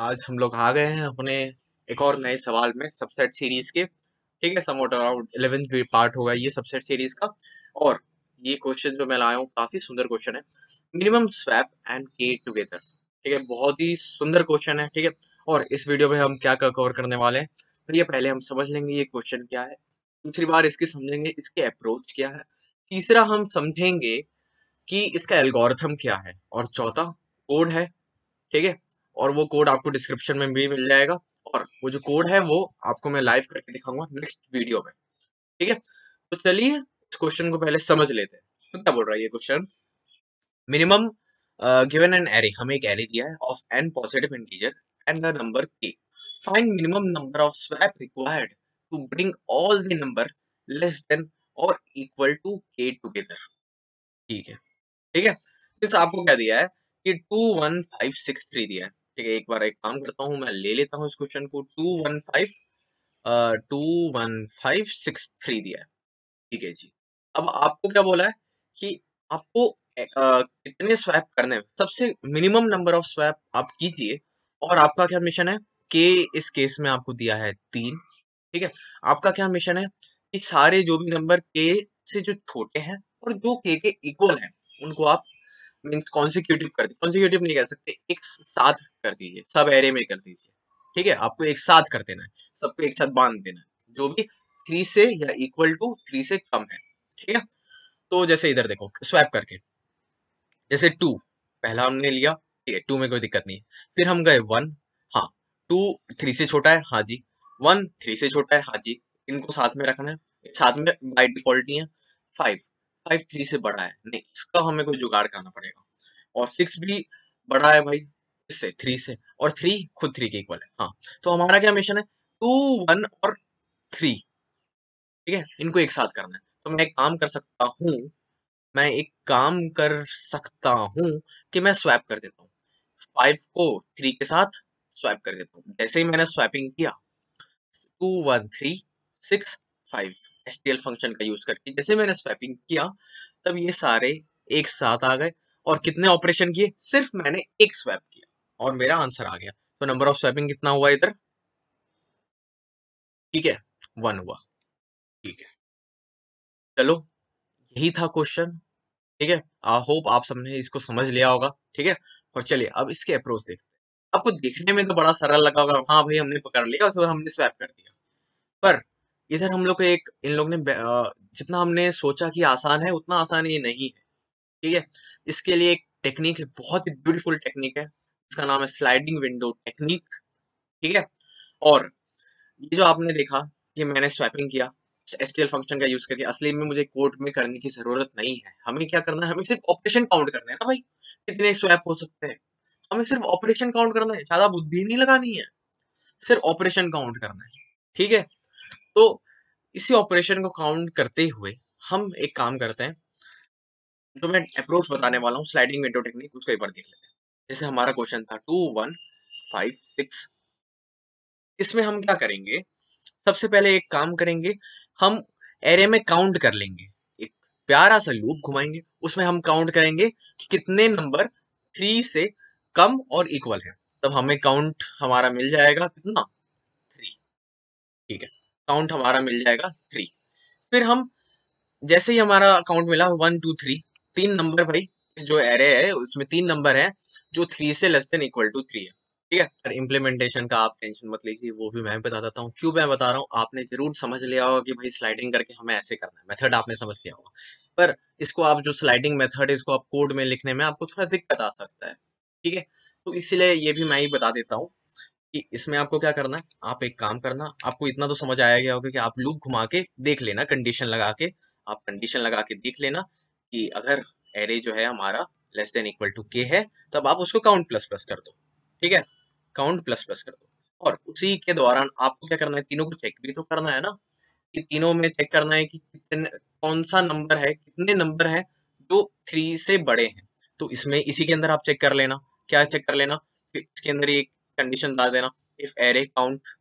आज हम लोग आ गए हैं अपने एक और नए सवाल में सबसेट सीरीज के। ठीक है, समवॉट अराउंड 11th पार्ट होगा ये सबसेट सीरीज का। और ये क्वेश्चन जो मैं लाया हूँ काफी सुंदर क्वेश्चन है। Minimum swap and K together. ठीक है, बहुत ही सुंदर क्वेश्चन है। ठीक है, और इस वीडियो में हम क्या क्या कवर करने वाले हैं, तो ये पहले हम समझ लेंगे ये क्वेश्चन क्या है। दूसरी बार इसकी समझेंगे इसके अप्रोच क्या है। तीसरा हम समझेंगे कि इसका एल्गोरिथम क्या है। और चौथा कोड है। ठीक है, और वो कोड आपको डिस्क्रिप्शन में भी मिल जाएगा। और वो जो कोड है वो आपको मैं लाइव करके दिखाऊंगा नेक्स्ट वीडियो में। ठीक है, तो चलिए इस क्वेश्चन को पहले समझ लेते हैं। तो क्या बोल रहा है ये question. Minimum given an array, हमें एक एरे दिया है of N positive integer and the number K. Find minimum number of swap required to bring all the number less than और इक्वल टू के टुगेदर। ठीक है, ठीक है। इस आपको क्या दिया है कि 21563 दिया है। ठीक है, एक बार एक काम करता हूँ, मैं ले लेता हूँ इस क्वेश्चन को। 215 दिया है। ठीक है जी। अब आपको क्या बोला है कि आपको कितने स्वैप करने हैं, सबसे मिनिमम नंबर ऑफ स्वैप आप कीजिए। और आपका क्या मिशन है कि इस केस में आपको दिया है 3। ठीक है, आपका क्या मिशन है कि सारे जो भी नंबर के से जो छोटे हैं और जो के इक्वल हैं उनको आप मीन्स कॉन्सिक्यूटिव कर दीजिए। कॉन्सिक्यूटिव नहीं कह सकते, एक साथ कर दीजिए, सब एरे में कर दीजिए। ठीक है, आपको एक साथ कर देना है, सबको एक साथ बांध देना है जो भी 3 से या इक्वल टू 3 से कम है। ठीक है, तो जैसे इधर देखो स्वैप करके, जैसे 2 पहला हमने लिया। ठीक है, 2 में कोई दिक्कत नहीं है। फिर हम गए 1। हाँ, 2 3 से छोटा है, हाँ जी। 1 3 से छोटा है, हाँ जी। इनको साथ में रखना है, साथ में बाय डिफॉल्ट नहीं है। 5 5 3 से बड़ा है, नहीं इसका हमें कोई जुगाड़ करना पड़ेगा। और 6 भी बड़ा है भाई इससे, 3 से। और 3 खुद 3 के इक्वल है। हाँ, तो हमारा क्या मिशन है, 2 1 और 3। ठीक है, इनको एक साथ करना है। तो मैं एक काम कर सकता हूँ कि मैं स्वैप कर देता हूँ। 5 को 3 के साथ स्वैप कर देता हूँ। जैसे ही मैंने स्वैपिंग किया, 2 1 3 6 5 एसटीएल फंक्शन का यूज करके जैसे मैंने स्वैपिंग किया, तब ये सारे एक साथ आ गए। और कितने ऑपरेशन किए, सिर्फ मैंने एक स्वैप किया और मेरा आंसर आ गया। तो नंबर ऑफ स्वैपिंग कितना हुआ इधर। ठीक है, 1 हुआ। ठीक है, चलो यही था क्वेश्चन। ठीक है, आई होप आप सबने इसको समझ लिया होगा। ठीक है, और चलिए अब इसके अप्रोच देखते हैं। आपको देखने में तो बड़ा सरल लगा होगा, हाँ भाई हमने पकड़ लिया उसके बाद हमने स्वैप कर दिया। पर इधर हम लोग को एक इन लोग ने जितना हमने सोचा कि आसान है उतना आसान ये नहीं है। ठीक है, इसके लिए एक टेक्निक है, बहुत ही ब्यूटीफुल टेक्निक है। इसका नाम है स्लाइडिंग विंडो टेक्निक। ठीक है, और ये जो आपने देखा कि मैंने स्वैपिंग किया एसटीएल फंक्शन का यूज करके, असली में मुझे कोड में करने की जरूरत नहीं है। हमें क्या करना है, हमें सिर्फ ऑपरेशन काउंट करना है ना भाई, कितने स्वैप हो सकते हैं। हमें सिर्फ ऑपरेशन काउंट करना है, ज्यादा बुद्धि नहीं लगानी है, सिर्फ ऑपरेशन काउंट करना है। ठीक है, तो इसी ऑपरेशन को काउंट करते हुए हम एक काम करते हैं। जो मैं अप्रोच बताने वाला हूँ स्लाइडिंग विंडो टेक्निक, उसको एक बार देख लेते हैं। जैसे हमारा क्वेश्चन था 2 1 5 6, इसमें हम क्या करेंगे, सबसे पहले एक काम करेंगे, हम एरे में काउंट कर लेंगे। एक प्यारा सा लूप घुमाएंगे, उसमें हम काउंट करेंगे कि कितने नंबर 3 से कम और इक्वल है। तब हमें काउंट हमारा मिल जाएगा कितना, 3। ठीक है, काउंट हमारा मिल जाएगा 3। फिर हम जैसे ही हमारा अकाउंट मिला 1 2 3, 3 नंबर भाई, इस जो एरे है उसमें 3 नंबर है जो 3 से लेस देन इक्वल टू 3 है। ठीक है, और इम्प्लीमेंटेशन का आप टेंशन मत लीजिए, वो भी मैं बता देता हूँ। क्यों मैं बता रहा हूँ, आपने जरूर समझ लिया होगा कि भाई स्लाइडिंग करके हमें ऐसे करना है, मेथड आपने समझ लिया होगा। पर इसको आप जो स्लाइडिंग मेथड है इसको आप कोड में लिखने में आपको थोड़ा दिक्कत आ सकता है। ठीक है, तो इसलिए ये भी मैं ही बता देता हूँ कि इसमें आपको क्या करना है। आप एक काम करना, आपको इतना तो समझ आया गया होगा कि आप लूप घुमा के देख लेना, कंडीशन लगा के, आप कंडीशन लगा के देख लेना कि अगर एरे जो है हमारा लेस देन इक्वल टू के है, तब आप उसको काउंट प्लस प्लस कर दो। ठीक है, काउंट प्लस प्लस कर दो। और उसी के दौरान आपको क्या करना है, तीनों को चेक भी तो करना है ना, कि तीनों में चेक करना है कि कितने, कौन सा नंबर है, कितने नंबर है जो 3 से बड़े हैं। तो इसमें इसी के अंदर आप चेक कर लेना। क्या चेक कर लेना, फिर इसके अंदर एक कंडीशन डाल देना, इफ एरे काउंट,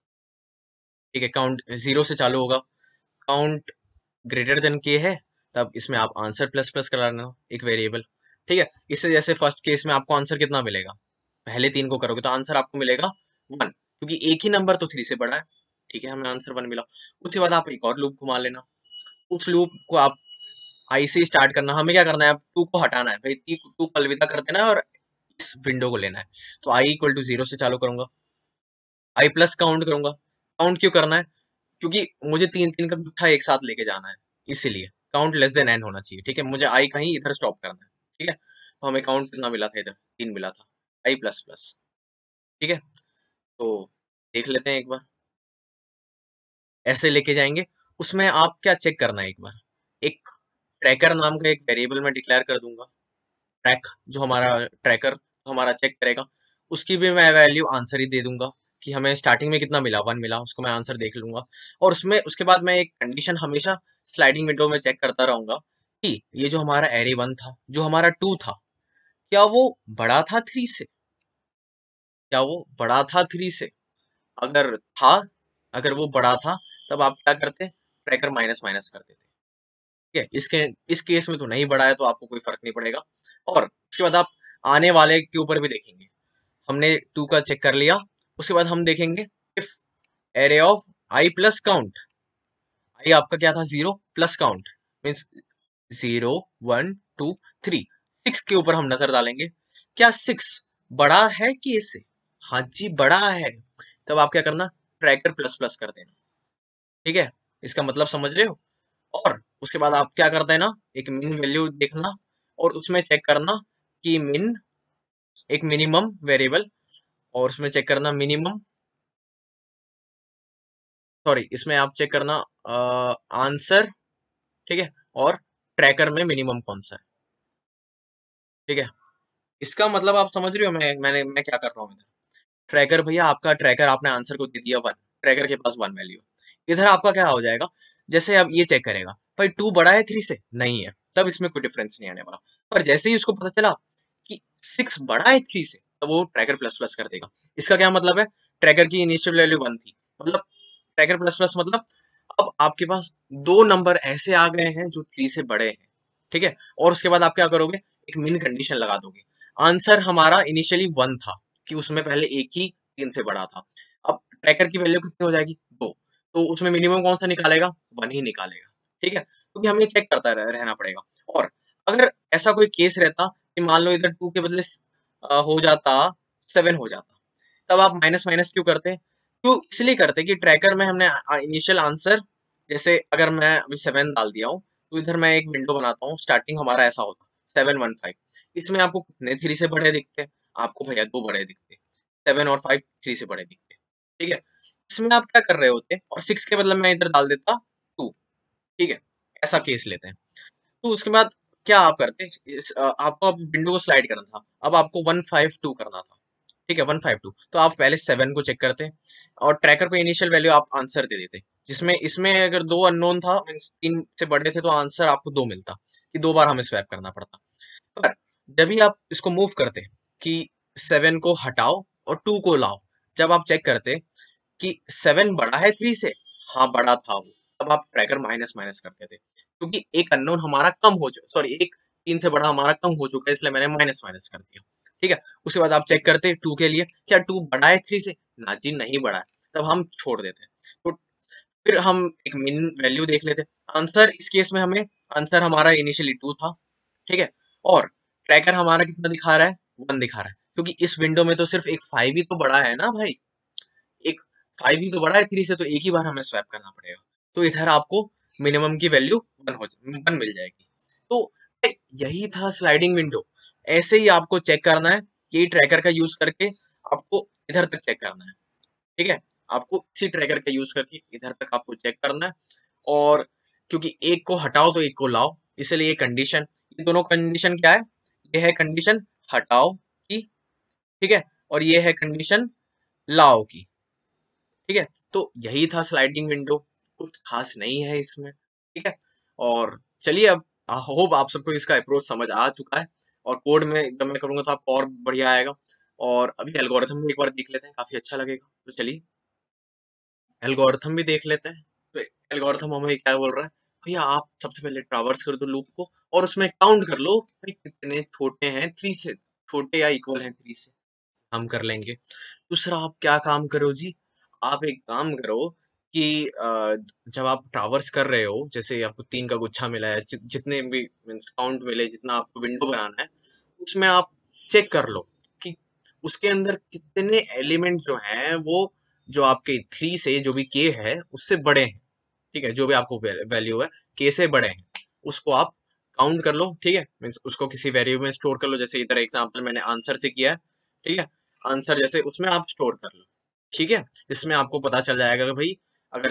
ठीक है, काउंट 0 से चालू होगा, काउंट ग्रेटर देन के है, तब इसमें आप आंसर प्लस प्लस करा लेना एक वेरिएबल। ठीक है, इससे जैसे फर्स्ट केस में आपको आंसर कितना मिलेगा, पहले 3 को करोगे तो आंसर आपको मिलेगा 1, क्योंकि एक ही नंबर तो 3 से बड़ा है। ठीक है, हमें आंसर 1 मिला। उसके बाद आप एक और लूप घुमा लेना, उस लूप को आप आई से स्टार्ट करना। हमें क्या करना है, अब 2 को हटाना है भाई, 2 को अलविदा कर देना है और इस विंडो को लेना है। तो आई इक्वल टू 0 से चालू करूंगा, आई प्लस काउंट करूंगा। काउंट क्यों करना है, क्योंकि मुझे 3 3 का गुत्था एक साथ लेके जाना है, इसीलिए काउंट लेस देन n होना चाहिए। ठीक है, मुझे आई कहीं इधर स्टॉप करना है। ठीक है, तो हमें काउंट कितना मिला था, इधर 3 मिला था, आई प्लस प्लस। ठीक है, तो देख लेते हैं एक बार, ऐसे लेके जाएंगे। उसमें आप क्या चेक करना है एक बार, एक ट्रैकर नाम का एक वेरिएबल मैं डिक्लेयर कर दूंगा। ट्रैक जो हमारा ट्रैकर जो हमारा चेक करेगा, उसकी भी मैं वैल्यू आंसर ही दे दूंगा कि हमें स्टार्टिंग में कितना मिला, 1 मिला, उसको मैं आंसर देख लूंगा। और उसमें उसके बाद मैं एक कंडीशन हमेशा स्लाइडिंग विंडो में चेक करता रहूंगा कि ये जो हमारा एरे 1 था, जो हमारा 2 था, क्या वो बड़ा था 3 से, क्या वो बड़ा था 3 से। अगर था, अगर वो बड़ा था, तब आप क्या करते, ट्रैकर माइनस माइनस कर देते। ठीक है, इसके इस केस में तो नहीं बढ़ा है, तो आपको कोई फर्क नहीं पड़ेगा। और उसके बाद आप आने वाले के ऊपर भी देखेंगे। हमने 2 का चेक कर लिया, उसके बाद हम देखेंगे if array of I plus count, I आपका क्या था 0 प्लस काउंट मीन्स 0 1 2 3, 6 के ऊपर हम नजर डालेंगे, क्या 6 बड़ा है कि इससे। हाँ जी, बड़ा है। तब आप क्या करना, ट्रैकर प्लस प्लस कर देना। ठीक है, इसका मतलब समझ रहे हो। और उसके बाद आप क्या करते हैं ना, एक मिन वैल्यू देखना और उसमें चेक करना कि मिन एक मिनिमम वेरिएबल, और उसमें चेक करना मिनिमम, सॉरी इसमें आप चेक करना आंसर। ठीक है, और ट्रैकर में मिनिमम कौन सा है। ठीक है, इसका मतलब आप समझ रहे हो मैं क्या कर रहा हूँ इधर। ट्रैकर भैया, आपका ट्रैकर आपने आंसर को दे दिया 1, ट्रैकर के पास 1 वैल्यू। इधर आपका क्या हो जाएगा, जैसे अब ये चेक करेगा भाई 2 बड़ा है 3 से, नहीं है, तब इसमें कोई डिफरेंस नहीं आने वाला। पर जैसे ही उसको पता चला कि 6 बड़ा है 3 से, तब वो ट्रैकर प्लस प्लस कर देगा। इसका क्या मतलब है, ट्रैकर की इनिशियल वैल्यू 1 थी, मतलब ट्रैकर प्लस प्लस मतलब अब आपके पास 2 नंबर ऐसे आ गए हैं जो 3 से बड़े हैं। ठीक है, और उसके बाद आप क्या करोगे, एक मिन कंडीशन लगा दोगे। आंसर हमारा इनिशियली 1 था, कि उसमें पहले एक ही 3 से बड़ा था। अब ट्रैकर की वैल्यू कितनी हो जाएगी, 2, तो उसमें मिनिमम कौन सा निकालेगा, 1 ही निकालेगा। ठीक है, क्योंकि हमें चेक करता रहना पड़ेगा। और अगर ऐसा कोई केस रहता कि मान लो इधर 2 के बदले हो जाता 7 हो जाता, तब आप माइनस माइनस क्यों करते, क्यों इसलिए करते कि ट्रैकर में हमने इनिशियल आंसर, जैसे अगर मैं अभी 7 डाल दिया हूँ, तो इधर मैं एक विंडो बनाता हूँ, स्टार्टिंग हमारा ऐसा होता 715। इसमें आपको कितने 3 से बड़े दिखते हैं, आपको भैया 2 बड़े दिखते, 7 और 5 3 से बड़े दिखते। ठीक है, इसमें आप क्या कर रहे होते, और 6 के बदले मैं इधर डाल देता 2। ठीक है, ऐसा केस लेते हैं। तो उसके बाद क्या आप करते, आपको अब विंडो को स्लाइड करना था, अब आपको 152 करना था। ठीक है, 152, तो आप पहले 7 को चेक करते और ट्रैकर पे इनिशियल वैल्यू आप आंसर दे देते, जिसमें इसमें अगर 2 अननोन था मीन्स 3 से बड़े थे, तो आंसर आपको 2 मिलता, कि 2 बार हमें स्वैप करना पड़ता। पर जब भी आप इसको मूव करते कि 7 को हटाओ और 2 को लाओ, जब आप चेक करते कि 7 बड़ा है 3 से, हाँ बड़ा था वो, तब आप ट्रैकर माइनस माइनस करते थे, क्योंकि एक अननोन हमारा कम हो चुका, सॉरी एक 3 से बड़ा हमारा कम हो चुका है, इसलिए मैंने माइनस माइनस कर दिया। ठीक है, उसके बाद आप चेक करते 2 के लिए, क्या 2 बड़ा है 3 से, ना जी नहीं बड़ा है, तब हम छोड़ देते। तो फिर हम एक मिन वैल्यू देख लेते। आंसर इस केस में हमें, आंसर हमारा इनिशियली 2 था। ठीक है, और ट्रैकर हमारा कितना दिखा रहा है, 1 दिखा रहा है, क्योंकि इस विंडो में तो सिर्फ एक 5 ही तो बड़ा है ना भाई, एक 5 ही तो बड़ा है 3 से, तो एक ही बार हमें स्वैप करना पड़ेगा। तो इधर आपको मिनिमम की वैल्यू 1 मिल जाएगी। तो यही था स्लाइडिंग विंडो। ऐसे ही आपको चेक करना है, कि ट्रैकर का यूज करके आपको इधर तक चेक करना है। ठीक है, आपको इसी ट्रैकर का यूज करके इधर तक आपको चेक करना है। और क्योंकि एक को हटाओ तो एक को लाओ, इसलिए ये कंडीशन, ये दोनों कंडीशन क्या है, ये है कंडीशन हटाओ की, ठीक है, और ये है कंडीशन लाओ की। ठीक है, तो यही था स्लाइडिंग विंडो, कुछ खास नहीं है इसमें। ठीक है, और चलिए अब होप आप सबको इसका अप्रोच समझ आ चुका है, और कोड में जब मैं करूंगा तो आपको और बढ़िया आएगा। और अभी एल्गोरिथम भी एक बार देख लेते हैं, काफी अच्छा लगेगा। तो चलिए एल्गोरिथम भी देख लेते हैं। तो एल्गोरिथम हमें क्या बोल रहा है, भैया आप सबसे पहले ट्रावर्स कर दो लूप को, और उसमें काउंट कर लो भाई कितने छोटे हैं 3 से, छोटे या इक्वल हैं 3 से। काम कर लेंगे। दूसरा आप क्या काम करो जी, आप एक काम करो कि जब आप ट्रावर्स कर रहे हो, जैसे आपको 3 का गुच्छा मिला है, जितने भी मीन्स काउंट मिले, जितना आपको विंडो बनाना है, उसमें आप चेक कर लो कि उसके अंदर कितने एलिमेंट जो हैं वो जो आपके 3 से जो भी k है उससे बड़े हैं, ठीक है? जो भी आपको वैल्यू है k से बड़े हैं, उसको आप काउंट कर लो, ठीक है? मीन्स उसको किसी वेरिएबल में स्टोर कर लो, जैसे इधर एग्जांपल मैंने आंसर से किया है, ठीक है? आंसर जैसे उसमें आप स्टोर कर लो, ठीक है? इसमें आपको पता चल जाएगा कि भाई अगर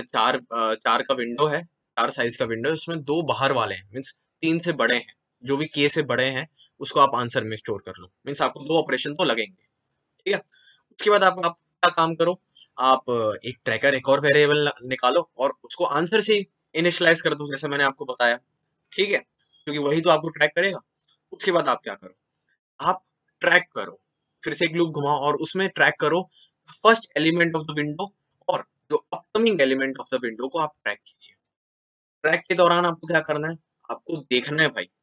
4 का विंडो है, 4 साइज का विंडो है, उसमें 2 बाहर वाले हैं, मीन्स 3 से बड़े हैं, जो भी k से बड़े हैं उसको आप आंसर में स्टोर कर लो, मीन्स आपको 2 ऑपरेशन तो लगेंगे, ठीक है? उसके बाद आप क्या काम करो, आप एक ट्रैकर, एक और वेरिएबल निकालो और उसको आंसर से ही इनिशियलाइज कर दो, जैसे मैंने आपको बताया, ठीक है? क्योंकि वही तो आपको ट्रैक करेगा। उसके बाद आप क्या करो, आप ट्रैक करो, फिर से एक लूप घुमाओ और उसमें ट्रैक करो first element of the window और जो upcoming element of the window को आप ट्रैक कीजिए। ट्रैक के दौरान आपको क्या करना है, आपको देखना है भाई,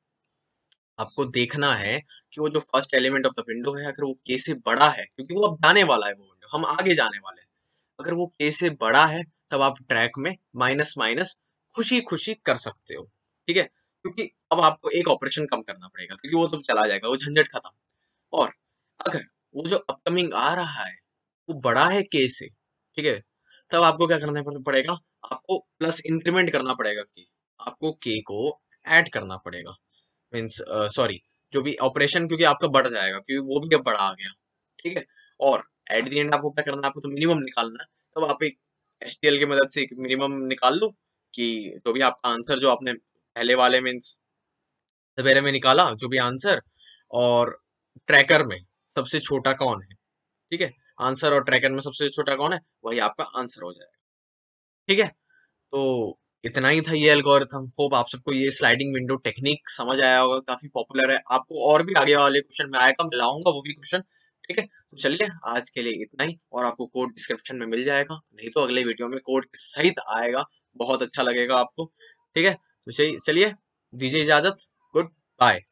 आपको देखना है कि वो जो first element of the window है अगर वो के से बड़ा है, क्योंकि वो अब जाने वाला है, वो विंडो हम आगे जाने वाले हैं, अगर वो के से बड़ा है तब आप ट्रैक में माइनस माइनस खुशी खुशी कर सकते हो, ठीक है? क्योंकि अब आपको एक ऑपरेशन कम करना पड़ेगा, क्योंकि वो तो चला जाएगा, वो झंझट खत्म। और अगर वो जो अपकमिंग आ रहा है वो बड़ा है के से, ठीक है, तब आपको क्या करना पड़ेगा, आपको प्लस इंक्रीमेंट करना पड़ेगा के, आपको के को ऐड करना पड़ेगा, मीन्स सॉरी, जो भी ऑपरेशन, क्योंकि आपका बढ़ जाएगा, क्योंकि वो भी अब बड़ा आ गया, ठीक है? और एट द एंड आपको क्या करना है, आपको तो मिनिमम निकालना है, तो आप एक एचटीएल की मदद से एक मिनिमम निकाल लो कि जो भी आपका आंसर जो आपने पहले वाले मीन्स सवेरे में निकाला जो भी आंसर, और ट्रैकर में सबसे छोटा कौन है, ठीक है? आंसर और ट्रैकर में सबसे छोटा कौन है, वही आपका आंसर हो जाएगा, ठीक है? तो इतना ही था ये एल्गोरिथम। होप आप सबको ये स्लाइडिंग विंडो टेक्निक समझ आया होगा, काफी पॉपुलर है, आपको और भी आगे वाले क्वेश्चन में आएगा, मैं लाऊंगा वो भी क्वेश्चन, ठीक है? तो चलिए आज के लिए इतना ही, और आपको कोड डिस्क्रिप्शन में मिल जाएगा, नहीं तो अगले वीडियो में कोड सहित आएगा, बहुत अच्छा लगेगा आपको, ठीक है? तो चलिए दीजिए इजाजत, गुड बाय।